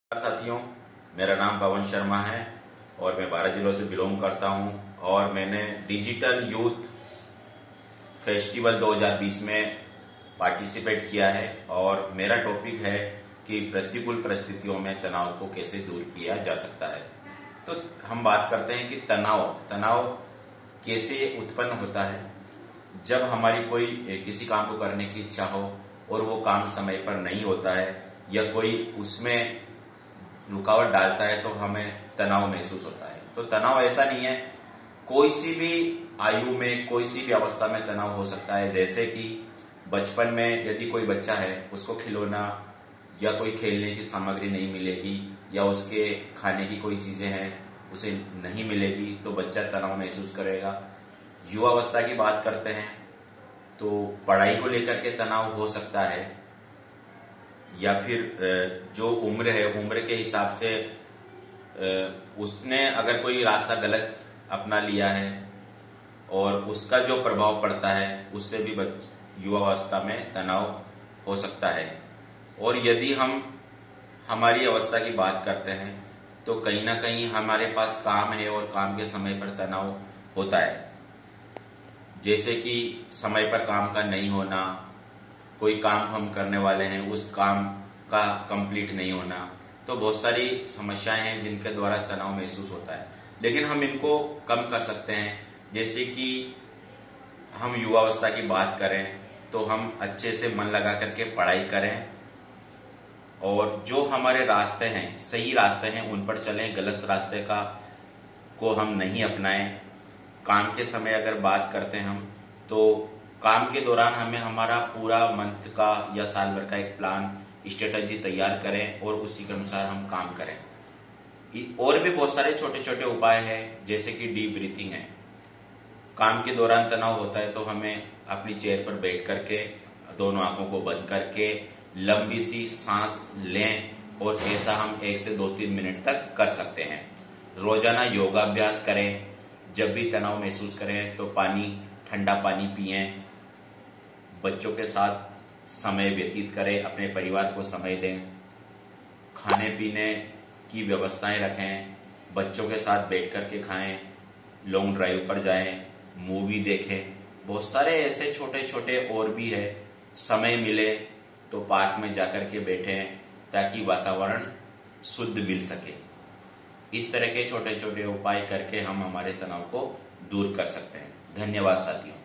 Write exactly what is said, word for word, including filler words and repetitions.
साथियों, मेरा नाम पवन शर्मा है और मैं बारह जिलों से बिलोंग करता हूं और मैंने डिजिटल यूथ फेस्टिवल दो हज़ार बीस में पार्टिसिपेट किया है और मेरा टॉपिक है कि प्रतिकूल परिस्थितियों में तनाव को कैसे दूर किया जा सकता है। तो हम बात करते हैं कि तनाव तनाव कैसे उत्पन्न होता है। जब हमारी कोई किसी काम को करने की इच्छा हो और वो काम समय पर नहीं होता है या कोई उसमें रुकावट डालता है तो हमें तनाव महसूस होता है। तो तनाव ऐसा नहीं है, कोई सी भी आयु में कोई सी भी अवस्था में तनाव हो सकता है। जैसे कि बचपन में यदि कोई बच्चा है, उसको खिलौना या कोई खेलने की सामग्री नहीं मिलेगी या उसके खाने की कोई चीजें हैं उसे नहीं मिलेगी तो बच्चा तनाव महसूस करेगा। युवा अवस्था की बात करते हैं तो पढ़ाई को लेकर के तनाव हो सकता है या फिर जो उम्र है उम्र के हिसाब से उसने अगर कोई रास्ता गलत अपना लिया है और उसका जो प्रभाव पड़ता है उससे भी युवा अवस्था में तनाव हो सकता है। और यदि हम हमारी अवस्था की बात करते हैं तो कहीं ना कहीं हमारे पास काम है और काम के समय पर तनाव होता है। जैसे कि समय पर काम का नहीं होना, कोई काम हम करने वाले हैं उस काम का कंप्लीट नहीं होना, तो बहुत सारी समस्याएं हैं जिनके द्वारा तनाव महसूस होता है। लेकिन हम इनको कम कर सकते हैं। जैसे कि हम युवावस्था की बात करें तो हम अच्छे से मन लगा करके पढ़ाई करें और जो हमारे रास्ते हैं सही रास्ते हैं उन पर चलें, गलत रास्ते का को हम नहीं अपनाएं। काम के समय अगर बात करते हैं हम तो काम के दौरान हमें हमारा पूरा मंथ का या साल भर का एक प्लान स्ट्रेटजी तैयार करें और उसी के अनुसार हम काम करें। और भी बहुत सारे छोटे छोटे उपाय हैं जैसे कि डीप ब्रीथिंग है। काम के दौरान तनाव होता है तो हमें अपनी चेयर पर बैठ करके दोनों आंखों को बंद करके लंबी सी सांस लें और ऐसा हम एक से दो तीन मिनट तक कर सकते हैं। रोजाना योगाभ्यास करें। जब भी तनाव महसूस करें तो पानी ठंडा पानी पिएं। बच्चों के साथ समय व्यतीत करें, अपने परिवार को समय दें। खाने पीने की व्यवस्थाएं रखें, बच्चों के साथ बैठ कर के खाएं, लॉन्ग ड्राइव पर जाएं, मूवी देखें। बहुत सारे ऐसे छोटे छोटे और भी है। समय मिले तो पार्क में जाकर के बैठें ताकि वातावरण शुद्ध मिल सके। इस तरह के छोटे छोटे उपाय करके हम हमारे तनाव को दूर कर सकते हैं। धन्यवाद साथियों।